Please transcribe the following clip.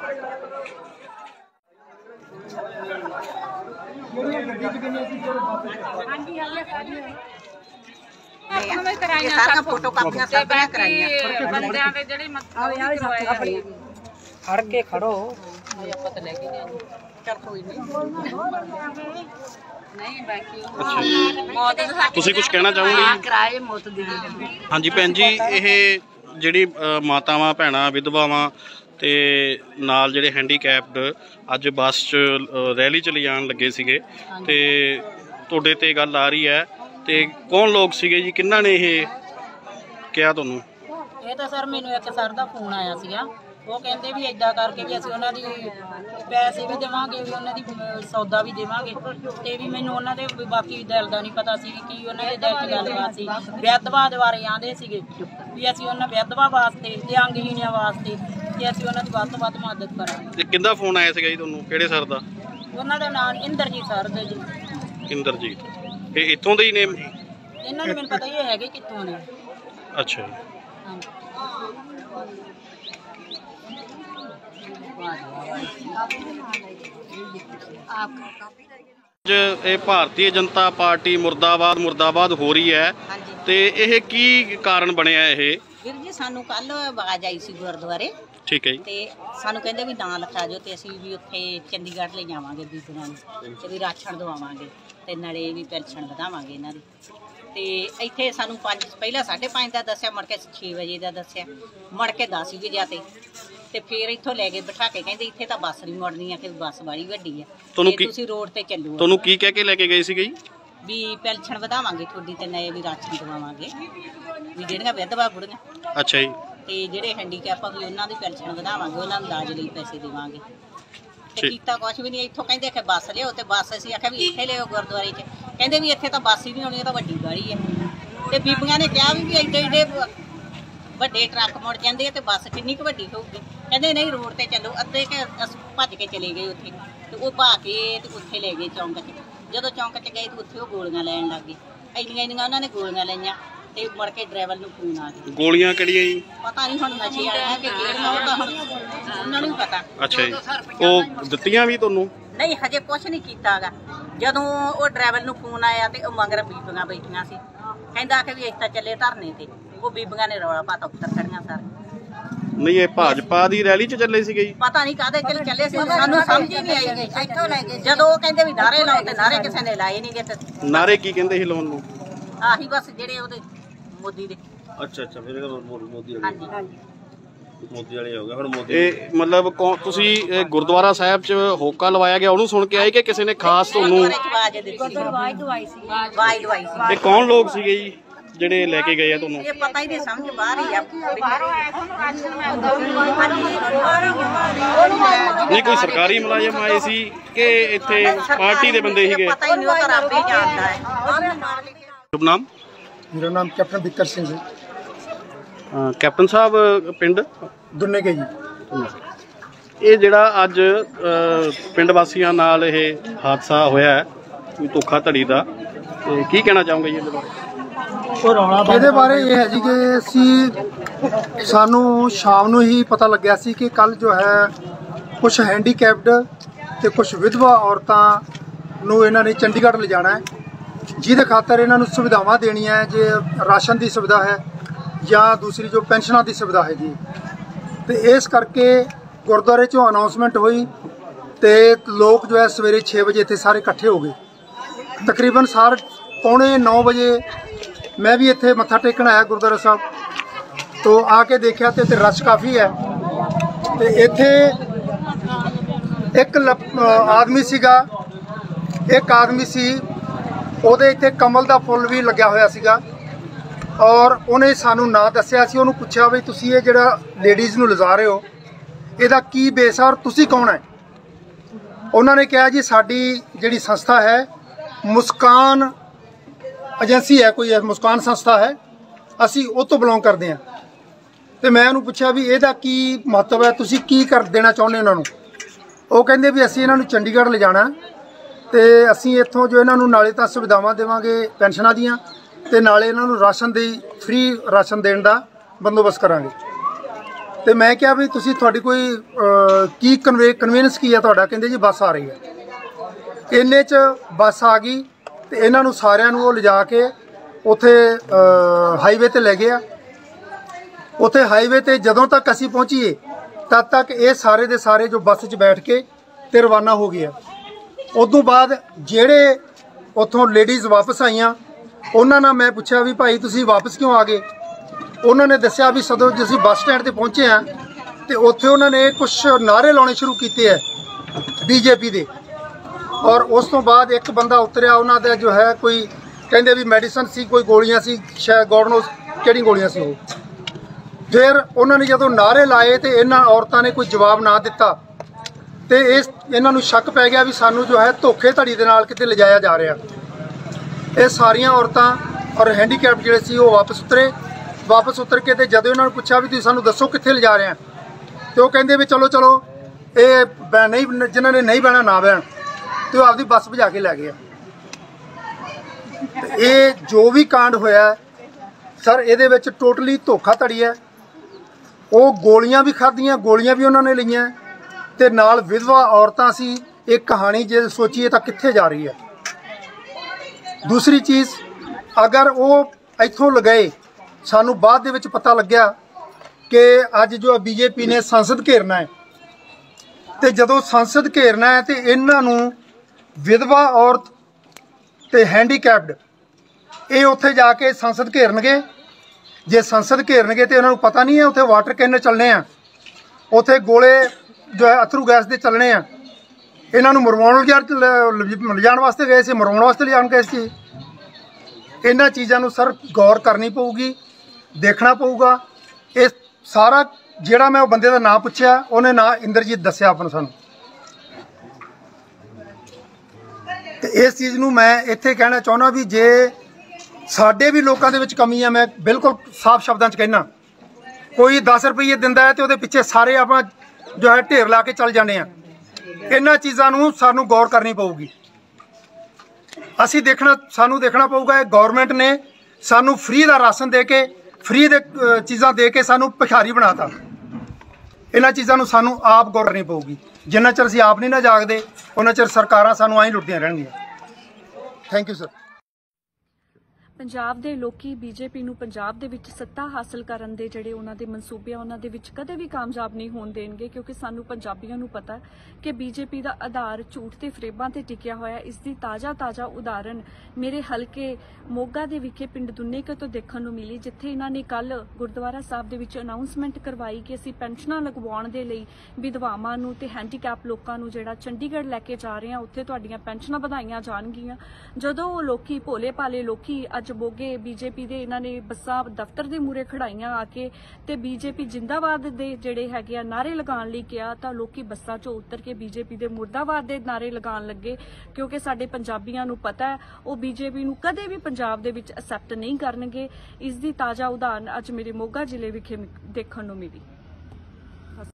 Photo कापियां बंदियां दे जेहड़े खड़ के खड़ो पता लग गया चल कोई नहीं बाकी ਤੁਸੀਂ ਕੁਝ ਕਹਿਣਾ ਚਾਹੋਗੇ? ਕਿਰਾਏ ਮੌਤ ਦੀ। ਹਾਂਜੀ ਭੈਣ ਜੀ, ਇਹ ਜਿਹੜੀ ਮਾਤਾਵਾਂ ਭੈਣਾਂ ਵਿਧਵਾਵਾਂ ਤੇ ਨਾਲ ਜਿਹੜੇ ਹੈਂਡੀਕੈਪਡ ਅੱਜ ਬੱਸ 'ਚ ਰੈਲੀ 'ਚ ਲਿਜਾਣ ਲੱਗੇ ਸੀਗੇ ਤੇ ਤੁਹਾਡੇ ਤੇ ਗੱਲ ਆ ਰਹੀ ਹੈ ਤੇ ਕੌਣ ਲੋਕ ਸੀਗੇ ਜੀ, ਕਿੰਨਾਂ ਨੇ ਇਹ ਕਿਹਾ ਤੁਹਾਨੂੰ? ਇਹ ਤਾਂ ਸਰ ਮੈਨੂੰ ਇੱਕ ਸਰ ਦਾ ਫੋਨ ਆਇਆ ਸੀਗਾ, ਉਹ ਕਹਿੰਦੇ ਵੀ ਇਦਾਂ ਕਰਕੇ ਵੀ ਅਸੀਂ ਉਹਨਾਂ ਦੀ ਪੈਸੇ ਵੀ ਦੇਵਾਂਗੇ, ਵੀ ਉਹਨਾਂ ਦੀ ਸੌਦਾ ਵੀ ਦੇਵਾਂਗੇ ਤੇ ਵੀ ਮੈਨੂੰ ਉਹਨਾਂ ਦੇ ਬਾਕੀ ਦਿਲ ਦਾ ਨਹੀਂ ਪਤਾ ਸੀ ਕਿ ਉਹਨਾਂ ਦੇ ਦਿਲ 'ਚ ਗੱਲਬਾਤ ਸੀ। ਵਿਧਵਾ ਦੇ ਬਾਰੇ ਆਂਦੇ ਸੀਗੇ ਵੀ ਅਸੀਂ ਉਹਨਾਂ ਵਿਧਵਾ ਵਾਸਤੇ ਤੇ ਅੰਗਹੀਣਾਂ ਵਾਸਤੇ ਕਿ ਅਸੀਂ ਉਹਨਾਂ ਦੀ ਵੱਧ ਤੋਂ ਵੱਧ ਮਦਦ ਕਰਾਂਗੇ। ਕਿੰਦਾ ਫੋਨ ਆਇਆ ਸੀਗਾ ਜੀ ਤੁਹਾਨੂੰ, ਕਿਹੜੇ ਸਰ ਦਾ? ਉਹਨਾਂ ਦਾ ਨਾਮ ਇੰਦਰਜੀਤ ਸਰ ਦਾ ਜੀ। ਇੰਦਰਜੀਤ, ਇਹ ਇੱਥੋਂ ਦੇ ਹੀ ਨੇ? ਇਹਨਾਂ ਨੂੰ ਮੈਨੂੰ ਪਤਾ ਹੀ ਹੈਗੇ ਕਿੱਥੋਂ ਨੇ। ਅੱਛਾ ਜੀ। ਇਹ ਭਾਰਤੀ ਜਨਤਾ ਪਾਰਟੀ ਮੁਰਦਾਬਾਦ ਮੁਰਦਾਬਾਦ ਹੋ ਰਹੀ ਹੈ ਤੇ ਇਹ ਕੀ ਕਾਰਨ ਬਣਿਆ? ਇਹ ਵੀਰ ਜੀ ਸਾਨੂੰ ਕੱਲ ਆਵਾਜ਼ ਆਈ ਸੀ ਗੁਰਦੁਆਰੇ, ਠੀਕ ਹੈ ਜੀ, ਤੇ ਸਾਨੂੰ ਕਹਿੰਦੇ ਵੀ ਨਾਂ ਲਿਖਾ ਜਾਓ ਤੇ ਅਸੀਂ ਵੀ ਉੱਥੇ ਚੰਡੀਗੜ੍ਹ ਲੈ ਜਾਵਾਂਗੇ ਬੀਬੀਆਂ ਨੂੰ ਤੇ ਵੀ ਰਾਸ਼ਨ ਦਵਾਵਾਂਗੇ ਤੇ ਨਾਲੇ ਵੀ ਪੈਨਸ਼ਨ ਵਧਾਵਾਂਗੇ ਇਹਨਾਂ ਦੀ। ਤੇ ਇੱਥੇ ਸਾਨੂੰ ਪਹਿਲਾਂ 5:30 ਦਾ ਦੱਸਿਆ, ਮੁੜ ਕੇ 6 ਵਜੇ ਦਾ ਦੱਸਿਆ, ਮੁੜ ਕੇ 10 ਵਜੇ ਤੇ ਫਿਰ ਇੱਥੋਂ ਲੈ ਕੇ ਬਿਠਾ ਕੇ ਕਹਿੰਦੇ ਇੱਥੇ ਤਾਂ ਬੱਸ ਨਹੀਂ ਮੁੜਨੀ ਆ ਕਿ ਬੱਸ ਬੜੀ ਵੱਡੀ ਆ, ਤੁਸੀਂ ਰੋਡ ਤੇ ਚੱਲੋ। ਤੁਹਾਨੂੰ ਕੀ ਕਹਿ ਕੇ ਲੈ ਕੇ ਗਏ ਸੀਗੇ ਜੀ? ਵੀ ਪੈਨਸ਼ਨ ਵਧਾਵਾਂਗੇ ਤੁਹਾਡੀ ਤੇ ਨਏ ਵੀ ਰਾਸ਼ਨ ਦਵਾਵਾਂਗੇ, ਵੀ ਜਿਹੜੀਆਂ ਵਿਧਵਾ ਬੁੜੀਆਂ ਅੱਛਾ ਜੀ ਤੇ ਜਿਹੜੇ ਹੈਂਡੀਕੈਪ ਵੀ ਉਹਨਾਂ ਦੀ ਪੈਨਸ਼ਨ ਵਧਾਵਾਂਗੇ, ਉਹਨਾਂ ਨੂੰ ਇਲਾਜ ਲਈ ਪੈਸੇ ਦੇਵਾਂਗੇ। ਤੇ ਕੀਤਾ ਕੁਛ ਵੀ ਨਹੀਂ। ਇੱਥੋਂ ਕਹਿੰਦੇ ਕਿ ਬੱਸ ਲਿਓ ਤੇ ਬੱਸ ਅਸੀਂ ਆਖਿਆ ਵੀ ਇੱਥੇ ਲਿਓ ਗੁਰਦੁਆਰੇ 'ਚ, ਕਹਿੰਦੇ ਵੀ ਇੱਥੇ ਤਾਂ ਬੱਸ ਹੀ ਨਹੀਂ ਆਉਣੀ, ਇਹ ਤਾਂ ਵੱਡੀ ਗਾੜੀ ਹੈ। ਤੇ ਬੀਬੀਆਂ ਨੇ ਕਿਹਾ ਵੀ ਏਡੇ ਏਡੇ ਵੱਡੇ ਟਰੱਕ ਮੁੜ ਜਾਂਦੇ ਆ ਤੇ ਬੱਸ ਕਿੰਨੀ ਕੁ ਵੱਡੀ ਹੋਊਗੀ। ਕਹਿੰਦੇ ਨਹੀਂ ਰੋਡ ਤੇ ਚੱਲੋ। ਅੱਧੇ ਕਿ ਭੱਜ ਕੇ ਚਲੇ ਗਏ ਉੱਥੇ ਤੇ ਉਹ ਭਾ ਕੇ ਤੇ ਉੱਥੇ ਲੈ ਗਏ ਚੌਂਕ 'ਚ। ਜਦੋਂ ਚੌਂਕ 'ਚ ਗਏ ਤੇ ਉੱਥੇ ਉਹ ਗੋਲੀਆਂ ਲੈਣ ਲੱਗ ਗਏ। ਇੰਨੀਆਂ ਉਹਨਾਂ ਨੇ ਗੋਲੀਆਂ ਲਈਆਂ ਤੇ ਮੁੜ ਕੇ ਡਰਾਈਵਰ ਨੂੰ ਫੋਨ ਆ ਗਿਆ। ਗੋਲੀਆਂ ਕਿਹੜੀਆਂ ਜੀ? ਪਤਾ ਨਹੀਂ ਹੁਣ ਨਸ਼ੇ ਵਾਲੀਆਂ ਕਿ ਕਿਹੜੀਆਂ, ਉਹ ਤਾਂ ਹੁਣ ਉਹਨਾਂ ਨੂੰ ਪਤਾ। ਅੱਛਾ ਜੀ, ਉਹ ਦਿੱਤੀਆਂ ਵੀ ਤੁਹਾਨੂੰ? ਨਹੀਂ ਹਜੇ ਕੁਛ ਨਹੀਂ ਕੀਤਾ ਗਾ। ਜਦੋਂ ਉਹ ਡਰਾਈਵਰ ਨੂੰ ਫੋਨ ਆਇਆ ਤੇ ਉਹ ਮਗਰ ਬੀਬੀਆਂ ਬੈਠੀਆਂ ਸੀ, ਕਹਿੰਦਾ ਕਿ ਵੀ ਇਸ ਤਾਂ ਚੱਲੇ ਧਰਨੇ ਤੇ। ਉਹ ਬੀਬੀਆਂ ਨੇ ਰੌਲਾ ਪਾਤਾ, ਉੱਤਰ ਖੜੀਆਂ ਸਾਰੇ। ਨਹੀਂ ਇਹ ਭਾਜਪਾ ਦੀ ਰੈਲੀ 'ਚ ਚੱਲੇ ਸੀਗੇ ਜੀ? ਪਤਾ ਨਹੀਂ ਕਾਹਦੇ ਚੱਲੇ ਸੀ, ਸਾਨੂੰ ਸਮਝ ਹੀ ਨਹੀਂ ਆਈ। ਇੱਥੋਂ ਲੈ ਗਏ ਜਦੋਂ ਉਹ ਕਹਿੰਦੇ ਵੀ ਨਾਰੇ ਲਾਓ ਤੇ ਨਾਰੇ ਕਿਸੇ ਨੇ ਲਾਏ ਨਹੀਂ ਗਏ। ਤੇ ਨਾਰੇ ਕੀ ਕਹਿੰਦੇ ਸੀ ਲਾਉਣ ਨੂੰ? ਆਹੀ ਬਸ ਜਿਹੜੇ ਉਹਦੇ ਮੋਦੀ ਦੇ। ਅੱਛਾ ਅੱਛਾ, ਫਿਰ ਮੋਦੀ ਵਾਲੇ। ਹਾਂਜੀ ਮੋਦੀ ਵਾਲੇ ਹੋ ਗਏ ਹੁਣ। ਮੋਦੀ ਇਹ ਮਤਲਬ ਤੁਸੀਂ ਗੁਰਦੁਆਰਾ ਸਾਹਿਬ 'ਚ ਹੋਕਾ ਲਵਾਇਆ ਗਿਆ, ਉਹਨੂੰ ਸੁਣ ਕੇ ਆਏ ਕਿ ਕਿਸੇ ਨੇ ਖਾਸ ਤੁਹਾਨੂੰ ਆਵਾਜ਼ ਦਵਾਈ ਸੀ? ਇਹ ਕੌਣ ਲੋਕ ਸੀਗੇ ਜੀ ਜਿਹੜੇ ਲੈ ਕੇ ਗਏ ਆ ਤੁਹਾਨੂੰ? ਇਹ ਪਤਾ ਹੀ ਨਹੀਂ, ਸਮਝ ਬਾਹਰ ਹੀ ਆ। ਨਹੀਂ ਕੋਈ ਸਰਕਾਰੀ ਮੁਲਾਜ਼ਮ ਆਏ ਸੀ ਕਿ ਇੱਥੇ ਪਾਰਟੀ ਦੇ ਬੰਦੇ ਸੀਗੇ? ਪਤਾ ਹੀ ਨਹੀਂ, ਉਹ ਤਾਂ ਰੱਬ ਹੀ ਜਾਣਦਾ ਹੈ। ਸ਼ੁਭ ਨਾਮ? मेरा नाम कैप्टन बिक्कर सिंह है। कैप्टन साहब पिंड दुन्ने के जी। ਇਹ ਜਿਹੜਾ ਅੱਜ ਪਿੰਡ ਵਾਸੀਆਂ ਨਾਲ ਇਹ ਹਾਦਸਾ ਹੋਇਆ ਹੈ, ਕੋਈ ਧੋਖਾਧੜੀ ਦਾ, ਤੇ ਕੀ ਕਹਿਣਾ ਚਾਹੋਗੇ ਜੀ ਇਹਦੇ ਬਾਰੇ? ਇਹਦੇ ਬਾਰੇ ਇਹ ਹੈ ਜੀ ਕਿ ਸਾਨੂੰ ਸ਼ਾਮ ਨੂੰ ਹੀ ਪਤਾ ਲੱਗਿਆ ਸੀ ਕਿ ਕੱਲ ਜੋ ਹੈ ਕੁਝ ਹੈਂਡੀਕੈਪਡ ਤੇ ਕੁਝ ਵਿਧਵਾ ਔਰਤਾਂ ਨੂੰ ਇਹਨਾਂ ਨੇ ਚੰਡੀਗੜ੍ਹ ਲਿਜਾਣਾ ਹੈ, ਜਿਹਦੇ ਖਾਤਰ ਇਹਨਾਂ ਨੂੰ ਸੁਵਿਧਾਵਾਂ ਦੇਣੀਆਂ ਹੈ, ਜੇ ਰਾਸ਼ਨ ਦੀ ਸੁਵਿਧਾ ਹੈ ਜਾਂ ਦੂਸਰੀ ਜੋ ਪੈਨਸ਼ਨਾਂ ਦੀ ਸੁਵਿਧਾ ਹੈਗੀ। ਤੇ ਇਸ ਕਰਕੇ ਗੁਰਦੁਆਰੇ 'ਚੋਂ ਅਨਾਉਂਸਮੈਂਟ ਹੋਈ ਤੇ ਲੋਕ ਜੋ ਹੈ ਸਵੇਰੇ 6 ਵਜੇ ਇੱਥੇ ਸਾਰੇ ਇਕੱਠੇ ਹੋ ਗਏ। ਤਕਰੀਬਨ 9:15 ਵਜੇ ਮੈਂ ਵੀ ਇੱਥੇ ਮੱਥਾ ਟੇਕਣ ਆਇਆ ਗੁਰਦੁਆਰਾ ਸਾਹਿਬ ਤੋਂ। ਆ ਕੇ ਦੇਖਿਆ ਤੇ ਇੱਥੇ ਰਸ਼ ਕਾਫੀ ਹੈ ਤੇ ਇੱਥੇ ਇੱਕ ਆਦਮੀ ਸੀਗਾ, ਇੱਕ ਆਦਮੀ ਸੀ, ਉਹਦੇ ਇੱਥੇ ਕਮਲ ਦਾ ਫੁੱਲ ਵੀ ਲੱਗਿਆ ਹੋਇਆ ਸੀਗਾ ਔਰ ਉਹਨੇ ਸਾਨੂੰ ਨਾਂ ਦੱਸਿਆ ਸੀ। ਉਹਨੂੰ ਪੁੱਛਿਆ ਵੀ ਤੁਸੀਂ ਇਹ ਜਿਹੜਾ ਲੇਡੀਜ਼ ਨੂੰ ਲਿਜਾ ਰਹੇ ਹੋ ਇਹਦਾ ਕੀ ਬੇਸ ਹੈ ਔਰ ਤੁਸੀਂ ਕੌਣ ਹੈ? ਉਹਨਾਂ ਨੇ ਕਿਹਾ ਜੀ ਸਾਡੀ ਜਿਹੜੀ ਸੰਸਥਾ ਹੈ ਮੁਸਕਾਨ ਏਜੰਸੀ ਹੈ, ਕੋਈ ਮੁਸਕਾਨ ਸੰਸਥਾ ਹੈ, ਅਸੀਂ ਉਹ ਤੋਂ ਬਿਲੋਂਗ ਕਰਦੇ ਹਾਂ। ਤੇ ਮੈਂ ਉਹਨੂੰ ਪੁੱਛਿਆ ਵੀ ਇਹਦਾ ਕੀ ਮਹੱਤਵ ਹੈ, ਤੁਸੀਂ ਕੀ ਕਰ ਦੇਣਾ ਚਾਹੁੰਦੇ ਉਹਨਾਂ ਨੂੰ? ਉਹ ਕਹਿੰਦੇ ਵੀ ਅਸੀਂ ਇਹਨਾਂ ਨੂੰ ਚੰਡੀਗੜ੍ਹ ਲਿਜਾਣਾ ਤੇ ਅਸੀਂ ਇੱਥੋਂ ਜੋ ਇਹਨਾਂ ਨੂੰ ਨਾਲੇ ਤਾਂ ਸੁਵਿਧਾਵਾਂ ਦੇਵਾਂਗੇ ਪੈਨਸ਼ਨਾਂ ਦੀਆਂ ਤੇ ਨਾਲੇ ਇਹਨਾਂ ਨੂੰ ਰਾਸ਼ਨ ਦੀ ਫ੍ਰੀ ਰਾਸ਼ਨ ਦੇਣ ਦਾ ਬੰਦੋਬਸਤ ਕਰਾਂਗੇ। ਤੇ ਮੈਂ ਕਿਹਾ ਵੀ ਤੁਸੀਂ ਤੁਹਾਡੀ ਕੋਈ ਕੀ ਕਨਵੀਨੈਂਸ ਕੀ ਹੈ ਤੁਹਾਡਾ? ਕਹਿੰਦੇ ਜੀ ਬੱਸ ਆ ਰਹੀ ਹੈ। ਇੰਨੇ 'ਚ ਬੱਸ ਆ ਗਈ ਤੇ ਇਹਨਾਂ ਨੂੰ ਸਾਰਿਆਂ ਨੂੰ ਉਹ ਲਿਜਾ ਕੇ ਉੱਥੇ ਹਾਈਵੇ ਤੇ ਲੈ ਗਿਆ। ਉੱਥੇ ਹਾਈਵੇ ਤੇ ਜਦੋਂ ਤੱਕ ਅਸੀਂ ਪਹੁੰਚੀਏ ਤਦ ਤੱਕ ਇਹ ਸਾਰੇ ਦੇ ਸਾਰੇ ਜੋ ਬੱਸ 'ਚ ਬੈਠ ਕੇ ਤੇ ਰਵਾਨਾ ਹੋ ਗਿਆ। ਉਦੋਂ ਬਾਅਦ ਜਿਹੜੇ ਉੱਥੋਂ ਲੇਡੀਜ਼ ਵਾਪਸ ਆਈਆਂ ਉਹਨਾਂ ਨਾਲ ਮੈਂ ਪੁੱਛਿਆ ਵੀ ਭਾਈ ਤੁਸੀਂ ਵਾਪਸ ਕਿਉਂ ਆ ਗਏ? ਉਹਨਾਂ ਨੇ ਦੱਸਿਆ ਵੀ ਜਦੋਂ ਅਸੀਂ ਬੱਸ ਸਟੈਂਡ ਤੇ ਪਹੁੰਚੇ ਆ ਤੇ ਉੱਥੇ ਉਹਨਾਂ ਨੇ ਕੁਝ ਨਾਅਰੇ ਲਾਉਣੇ ਸ਼ੁਰੂ ਕੀਤੇ ਹੈ ਬੀਜੇਪੀ ਦੇ। ਔਰ ਉਸ ਤੋਂ ਬਾਅਦ ਇੱਕ ਬੰਦਾ ਉਤਰਿਆ, ਉਹਨਾਂ ਦਾ ਜੋ ਹੈ ਕੋਈ ਕਹਿੰਦੇ ਵੀ ਮੈਡੀਸਨ ਸੀ, ਕੋਈ ਗੋਲੀਆਂ ਸੀ, ਸ਼ਾਇਦ ਗੋਡ ਨੋਸ ਕਿਹੜੀ ਗੋਲੀਆਂ ਸੀ ਉਹ। ਫਿਰ ਉਹਨਾਂ ਨੇ ਜਦੋਂ ਨਾਅਰੇ ਲਾਏ ਤੇ ਇਹਨਾਂ ਔਰਤਾਂ ਨੇ ਕੋਈ ਜਵਾਬ ਨਾ ਦਿੱਤਾ ਤੇ ਇਹਨਾਂ ਨੂੰ ਸ਼ੱਕ ਪੈ ਗਿਆ ਵੀ ਸਾਨੂੰ ਜੋ ਹੈ ਧੋਖੇਧੜੀ ਦੇ ਨਾਲ ਕਿਤੇ ਲਿਜਾਇਆ ਜਾ ਰਿਹਾ। ਇਹ ਸਾਰੀਆਂ ਔਰਤਾਂ ਔਰ ਹੈਂਡੀਕੈਪ ਜਿਹੜੇ ਸੀ ਉਹ ਵਾਪਸ ਉਤਰ ਕੇ ਤੇ ਜਦੋਂ ਇਹਨਾਂ ਨੂੰ ਪੁੱਛਿਆ ਵੀ ਤੁਸੀਂ ਸਾਨੂੰ ਦੱਸੋ ਕਿੱਥੇ ਲਿਜਾ ਰਹੇ ਆ ਤੇ ਉਹ ਕਹਿੰਦੇ ਵੀ ਚਲੋ ਇਹ ਨਹੀਂ, ਜਿਨ੍ਹਾਂ ਨੇ ਨਹੀਂ ਬਹਿਣਾ ਨਾ ਬਹਿਣ, ਤੇ ਉਹ ਆਪਦੀ ਬੱਸ ਭਜਾ ਕੇ ਲੈ ਗਏ। ਇਹ ਜੋ ਵੀ ਕਾਂਡ ਹੋਇਆ ਸਰ, ਇਹਦੇ ਵਿੱਚ ਟੋਟਲੀ ਧੋਖਾਧੜੀ ਹੈ। ਉਹ ਗੋਲੀਆਂ ਵੀ ਖਾਧੀਆਂ, ਗੋਲੀਆਂ ਵੀ ਉਹਨਾਂ ਨੇ ਲਈਆਂ ਤੇ ਨਾਲ ਵਿਧਵਾ ਔਰਤਾਂ ਸੀ। ਇਹ ਕਹਾਣੀ ਜੇ ਸੋਚੀਏ ਤਾਂ ਕਿੱਥੇ ਜਾ ਰਹੀ ਹੈ। ਦੂਸਰੀ ਚੀਜ਼, ਅਗਰ ਉਹ ਇੱਥੋਂ ਲਗਾਏ, ਸਾਨੂੰ ਬਾਅਦ ਦੇ ਵਿੱਚ ਪਤਾ ਲੱਗਿਆ ਕਿ ਅੱਜ ਜੋ ਬੀਜੇਪੀ ਨੇ ਸੰਸਦ ਘੇਰਨਾ ਹੈ ਤੇ ਜਦੋਂ ਸੰਸਦ ਘੇਰਨਾ ਹੈ ਤੇ ਇਹਨਾਂ ਨੂੰ ਵਿਧਵਾ ਔਰਤ ਤੇ ਹੈਂਡੀਕੈਪਡ ਇਹ ਉੱਥੇ ਜਾ ਕੇ ਸੰਸਦ ਘੇਰਨਗੇ। ਜੇ ਸੰਸਦ ਘੇਰਨਗੇ ਤੇ ਉਹਨਾਂ ਨੂੰ ਪਤਾ ਨਹੀਂ ਹੈ ਉੱਥੇ ਵਾਟਰ ਕੈਨਨ ਚੱਲਣੇ ਆ, ਉੱਥੇ ਗੋਲੇ ਜੋ ਹੈ ਅਥਰੂ ਗੈਸ ਦੇ ਚੱਲਣੇ ਆ। ਇਹਨਾਂ ਨੂੰ ਮਰਵਾਉਣ ਲਿਜਾਣ ਵਾਸਤੇ ਗਏ ਸੀ, ਮਰਵਾਉਣ ਵਾਸਤੇ ਲਿਜਾਣ ਗਏ ਸੀ। ਇਹਨਾਂ ਚੀਜ਼ਾਂ ਨੂੰ ਸਰ ਗੌਰ ਕਰਨੀ ਪਊਗੀ, ਦੇਖਣਾ ਪਊਗਾ। ਇਹ ਸਾਰਾ ਜਿਹੜਾ ਮੈਂ ਉਹ ਬੰਦੇ ਦਾ ਨਾਂ ਪੁੱਛਿਆ, ਉਹਨੇ ਨਾਂ ਇੰਦਰਜੀਤ ਦੱਸਿਆ ਆਪਾਂ ਨੂੰ ਸਾਨੂੰ। ਤੇ ਇਸ ਚੀਜ਼ ਨੂੰ ਮੈਂ ਇੱਥੇ ਕਹਿਣਾ ਚਾਹੁੰਦਾ ਵੀ ਜੇ ਸਾਡੇ ਵੀ ਲੋਕਾਂ ਦੇ ਵਿੱਚ ਕਮੀ ਆ, ਮੈਂ ਬਿਲਕੁਲ ਸਾਫ਼ ਸ਼ਬਦਾਂ 'ਚ ਕਹਿਣਾ, ਕੋਈ 10 ਰੁਪਏ ਦਿੰਦਾ ਹੈ ਤੇ ਉਹਦੇ ਪਿੱਛੇ ਸਾਰੇ ਆਪਾਂ ਜੋ ਹੈ ਢੇਰ ਲਾ ਕੇ ਚੱਲ ਜਾਂਦੇ ਆ। ਇਹਨਾਂ ਚੀਜ਼ਾਂ ਨੂੰ ਸਾਨੂੰ ਗੌਰ ਕਰਨੀ ਪਊਗੀ। ਸਾਨੂੰ ਦੇਖਣਾ ਪਊਗਾ ਇਹ ਗਵਰਨਮੈਂਟ ਨੇ ਸਾਨੂੰ ਫ੍ਰੀ ਦਾ ਰਾਸ਼ਨ ਦੇ ਕੇ, ਫ੍ਰੀ ਦੇ ਚੀਜ਼ਾਂ ਦੇ ਕੇ ਸਾਨੂੰ ਭਿਖਾਰੀ ਬਣਾਤਾ। ਇਹਨਾਂ ਚੀਜ਼ਾਂ ਨੂੰ ਸਾਨੂੰ ਆਪ ਗੌਰ ਕਰਨੀ ਪਊਗੀ। ਜਿੰਨਾ ਚਿਰ ਅਸੀਂ ਆਪ ਨਹੀਂ ਨਾ ਜਾਗਦੇ ਉਹਨਾਂ ਚਿਰ ਸਰਕਾਰਾਂ ਸਾਨੂੰ ਆਈ ਲੁੱਟਦੀਆਂ ਰਹਿਣਗੀਆਂ। Thank you sir. ਪੰਜਾਬ ਦੇ ਲੋਕੀ ਬੀਜੇਪੀ ਨੂੰ ਪੰਜਾਬ ਦੇ ਵਿੱਚ ਸੱਤਾ ਹਾਸਲ ਕਰਨ ਦੇ ਜਿਹੜੇ ਉਹਨਾਂ ਦੇ ਮਨਸੂਬੇ ਆ ਉਹਨਾਂ ਦੇ ਵਿੱਚ ਕਦੇ ਵੀ ਕਾਮਯਾਬ ਨਹੀਂ ਹੋਣ ਦੇਣਗੇ, ਕਿਉਂਕਿ ਸਾਨੂੰ ਪੰਜਾਬੀਆਂ ਨੂੰ ਪਤਾ ਕਿ ਬੀਜੇਪੀ ਦਾ ਆਧਾਰ ਝੂਠ ਤੇ ਫਰੇਬਾਂ ਤੇ ਟਿਕਿਆ ਹੋਇਆ। ਇਸ ਦੀ ਤਾਜ਼ਾ ਉਦਾਹਰਨ ਮੇਰੇ ਹਲਕੇ ਮੋਗਾ ਦੇ ਵਿਖੇ ਪਿੰਡ ਦੁੰਨੇਕੇ ਤੋਂ ਦੇਖਣ ਨੂੰ ਮਿਲੀ, ਜਿੱਥੇ ਇਹਨਾਂ ਨੇ ਕੱਲ ਗੁਰਦੁਆਰਾ ਸਾਹਿਬ ਦੇ ਵਿੱਚ ਅਨਾਉਂਸਮੈਂਟ ਕਰਵਾਈ ਕਿ ਅਸੀਂ ਪੈਨਸ਼ਨਾਂ ਲਗਵਾਉਣ ਦੇ ਲਈ ਵਿਧਵਾਵਾਂ ਨੂੰ ਤੇ ਹੈਂਡੀਕੈਪ ਲੋਕਾਂ ਨੂੰ ਜਿਹੜਾ ਚੰਡੀਗੜ੍ਹ ਲੈ ਕੇ ਜਾ ਰਹੇ ਹਾਂ, ਉੱਥੇ ਤੁਹਾਡੀਆਂ ਪੈਨਸ਼ਨਾਂ ਵਧਾਈਆਂ ਜਾਣਗੀਆਂ। ਜਦੋਂ ਉਹ ਲੋਕੀ ਭੋਲੇ ਭਾਲੇ ਲੋਕੀ ਅੱਜ ਮੋਗੇ ਬੀਜੇਪੀ ਦੇ ਇਹਨਾਂ ਨੇ ਬੱਸਾਂ ਦਫ਼ਤਰ ਦੇ ਮੂਹਰੇ ਖੜਾਈਆਂ ਆ ਕੇ ਤੇ ਬੀਜੇਪੀ ਜਿੰਦਾਬਾਦ ਦੇ ਜਿਹੜੇ ਹੈਗੇ ਆ ਨਾਰੇ ਲਗਾਉਣ ਲਈ ਕਿਹਾ, ਤਾਂ ਲੋਕੀ ਬੱਸਾਂ 'ਚੋਂ ਉਤਰ ਕੇ ਬੀਜੇਪੀ ਦੇ ਮੁਰਦਾਬਾਦ ਦੇ ਨਾਰੇ ਲਗਾਉਣ ਲੱਗੇ, ਕਿਉਂਕਿ ਸਾਡੇ ਪੰਜਾਬੀਆਂ ਨੂੰ ਪਤਾ ਹੈ ਉਹ ਬੀਜੇਪੀ ਨੂੰ ਕਦੇ ਵੀ ਪੰਜਾਬ ਦੇ ਵਿੱਚ ਅਸੈਪਟ ਨਹੀਂ ਕਰਨਗੇ। ਇਸ ਦੀ ਤਾਜ਼ਾ ਉਦਾਹਰਨ ਅੱਜ ਮੇਰੇ ਮੋਗਾ ਜ਼ਿਲ੍ਹੇ ਵਿਖੇ ਦੇਖਣ ਨੂੰ ਮਿਲੀ।